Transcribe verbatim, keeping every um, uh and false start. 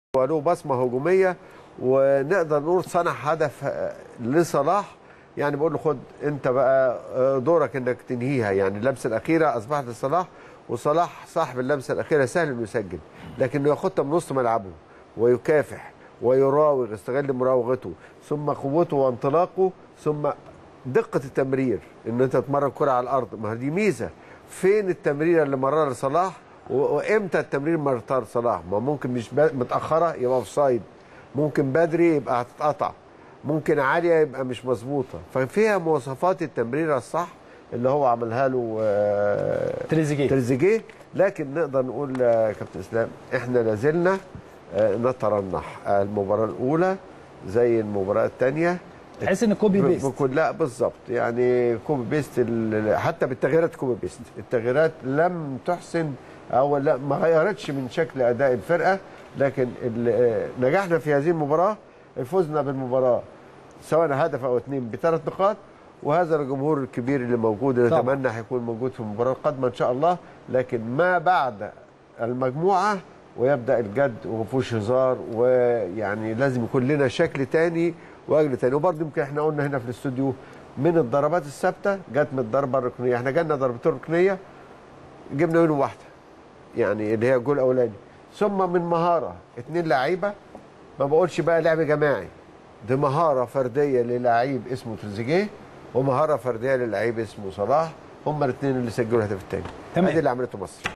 وله بصمه هجوميه، ونقدر نقول صنع هدف لصلاح. يعني بقول له خد انت بقى دورك انك تنهيها، يعني اللمسه الاخيره اصبحت لصلاح، وصلاح صاحب اللمسه الاخيره سهل انه يسجل، لكنه ياخدها من نص ملعبه ويكافح ويراوغ، يستغل مراوغته ثم قوته وانطلاقه ثم دقه التمرير، ان انت تمرر كره على الارض. ما دي ميزه. فين التمريره اللي مررها لصلاح وامتى التمرير مرتها لصلاح؟ ما ممكن مش متاخره يبقى اوف سايد، ممكن بدري يبقى هتتقطع، ممكن عاليه يبقى مش مظبوطه. ففيها مواصفات التمريره الصح اللي هو عملها له تريزيجيه تريزيجيه لكن نقدر نقول يا كابتن اسلام احنا لازلنا نترنح. المباراه الاولى زي المباراه الثانيه تحس ان كوبي بيست بكل لا بالظبط، يعني كوبي بيست، حتى بالتغييرات كوبي بيست. التغييرات لم تحسن او لا ما غيرتش من شكل اداء الفرقه، لكن نجحنا في هذه المباراه، فزنا بالمباراه سواء هدف او اثنين بثلاث نقاط، وهذا الجمهور الكبير اللي موجود اللي نتمنى هيكون موجود في المباراه القادمه ان شاء الله. لكن ما بعد المجموعه ويبدا الجد وما فيهوش هزار، ويعني لازم يكون لنا شكل ثاني واجل ثاني. وبرضه يمكن احنا قلنا هنا في الاستوديو من الضربات الثابته جت من الضربه الركنيه، احنا جالنا ضربتين ركنيه جبنا منهم واحده يعني اللي هي الجول الاولاني، ثم من مهاره اثنين لعيبه، ما بقولش بقى لعب جماعي، دي مهاره فرديه للاعيب اسمه تريزيجيه ومهاره فرديه للاعيب اسمه صلاح، هم الاثنين اللي سجلوا الهدف الثاني. تمام. ادي اللي عملته مصر.